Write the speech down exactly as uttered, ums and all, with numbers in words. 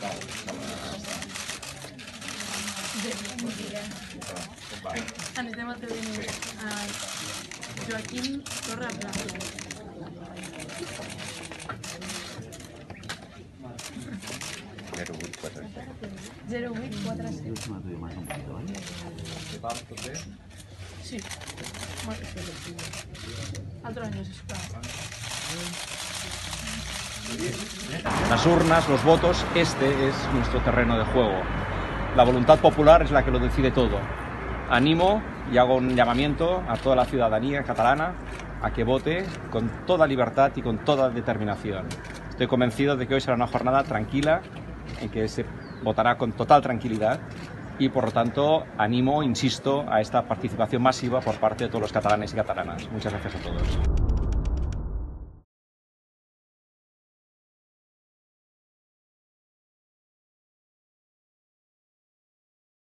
Anem a tenir Joaquim Torra Blanco. zero vuit quatre set. Sí. Otro año, sisplau. Las urnas, los votos, este es nuestro terreno de juego. La voluntad popular es la que lo decide todo. Animo y hago un llamamiento a toda la ciudadanía catalana a que vote con toda libertad y con toda determinación. Estoy convencido de que hoy será una jornada tranquila, en que se votará con total tranquilidad y, por lo tanto, animo, insisto, a esta participación masiva por parte de todos los catalanes y catalanas. Muchas gracias a todos.